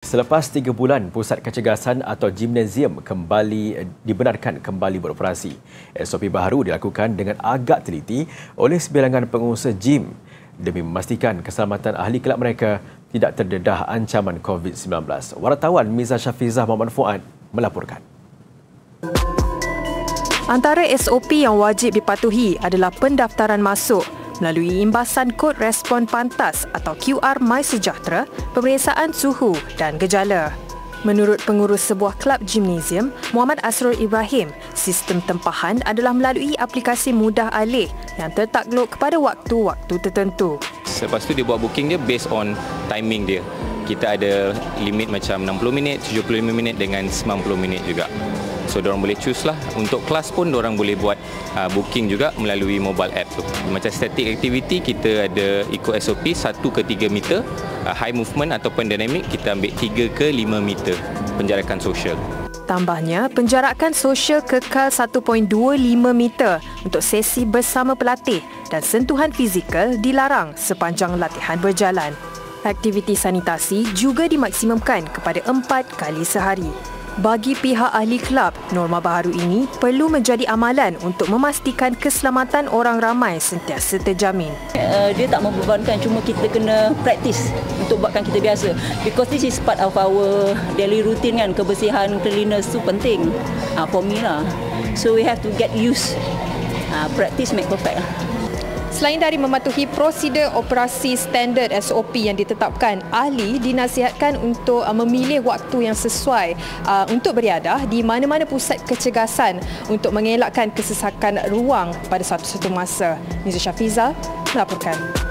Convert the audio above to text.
Selepas 3 bulan, pusat kecergasan atau gimnasium dibenarkan kembali beroperasi. SOP baru dilakukan dengan agak teliti oleh sebilangan pengusaha gym demi memastikan keselamatan ahli kelab mereka tidak terdedah ancaman COVID-19. Wartawan Miza Syafizah Muhammad Fuad melaporkan. Antara SOP yang wajib dipatuhi adalah pendaftaran masuk melalui imbasan kod respon pantas atau QR MySejahtera, pemeriksaan suhu dan gejala. Menurut pengurus sebuah kelab gimnasium, Muhammad Asrul Ibrahim, sistem tempahan adalah melalui aplikasi mudah alih yang tertakluk kepada waktu-waktu tertentu. Lepas tu dia buat booking dia based on timing dia. Kita ada limit macam 60 minit, 75 minit dengan 90 minit juga. So, diorang boleh choose lah. Untuk kelas pun diorang boleh buat booking juga melalui mobile app tu. Macam static activity, kita ada ikut SOP 1 ke 3 meter. High movement ataupun dynamic, kita ambil 3 ke 5 meter penjarakan sosial. Tambahnya, penjarakan sosial kekal 1.25 meter untuk sesi bersama pelatih dan sentuhan fizikal dilarang sepanjang latihan berjalan. Aktiviti sanitasi juga dimaksimumkan kepada 4 kali sehari. Bagi pihak ahli kelab, norma baharu ini perlu menjadi amalan untuk memastikan keselamatan orang ramai sentiasa terjamin. Dia tak membebankan, cuma kita kena praktis untuk buatkan kita biasa. Because this is part of our daily routine kan, kebersihan, cleanliness tu penting for me lah. So we have to get used. Practice make perfect lah. Selain dari mematuhi prosedur operasi standard SOP yang ditetapkan, ahli dinasihatkan untuk memilih waktu yang sesuai untuk beriadah di mana-mana pusat kecergasan untuk mengelakkan kesesakan ruang pada satu-satu masa. Miza Syafizah melaporkan.